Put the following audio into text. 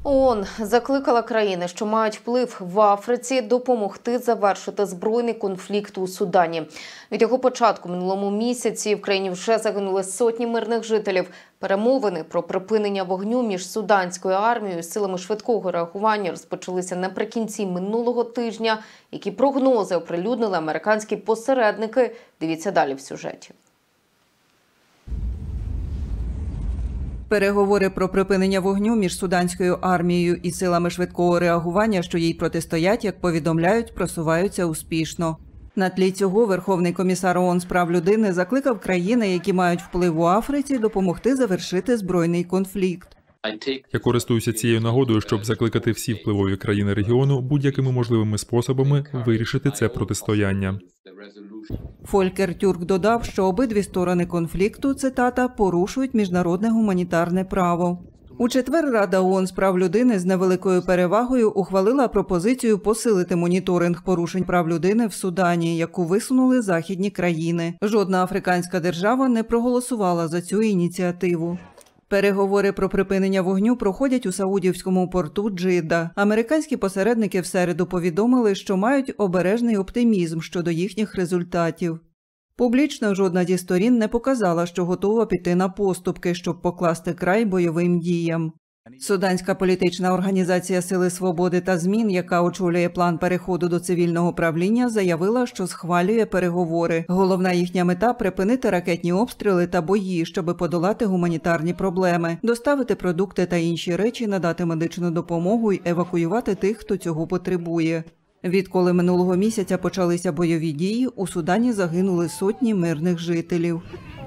ООН закликала країни, що мають вплив в Африці, допомогти завершити збройний конфлікт у Судані. Від його початку минулому місяці в країні вже загинули сотні мирних жителів. Перемовини про припинення вогню між суданською армією і силами швидкого реагування розпочалися наприкінці минулого тижня. Які прогнози оприлюднили американські посередники? Дивіться далі в сюжеті. Переговори про припинення вогню між суданською армією і силами швидкого реагування, що їй протистоять, як повідомляють, просуваються успішно. На тлі цього Верховний комісар ООН з прав людини закликав країни, які мають вплив у Африці, допомогти завершити збройний конфлікт. Я користуюся цією нагодою, щоб закликати всі впливові країни регіону будь-якими можливими способами вирішити це протистояння. Фолькер Тюрк додав, що обидві сторони конфлікту, цитата, порушують міжнародне гуманітарне право. У четвер Рада ООН з прав людини з невеликою перевагою ухвалила пропозицію посилити моніторинг порушень прав людини в Судані, яку висунули західні країни. Жодна африканська держава не проголосувала за цю ініціативу. Переговори про припинення вогню проходять у саудівському порту Джидда. Американські посередники в середу повідомили, що мають обережний оптимізм щодо їхніх результатів. Публічно жодна зі сторін не показала, що готова піти на поступки, щоб покласти край бойовим діям. Суданська політична організація «Сили свободи та змін», яка очолює план переходу до цивільного правління, заявила, що схвалює переговори. Головна їхня мета – припинити ракетні обстріли та бої, щоб подолати гуманітарні проблеми, доставити продукти та інші речі, надати медичну допомогу й евакуювати тих, хто цього потребує. Відколи минулого місяця почалися бойові дії, у Судані загинули сотні мирних жителів.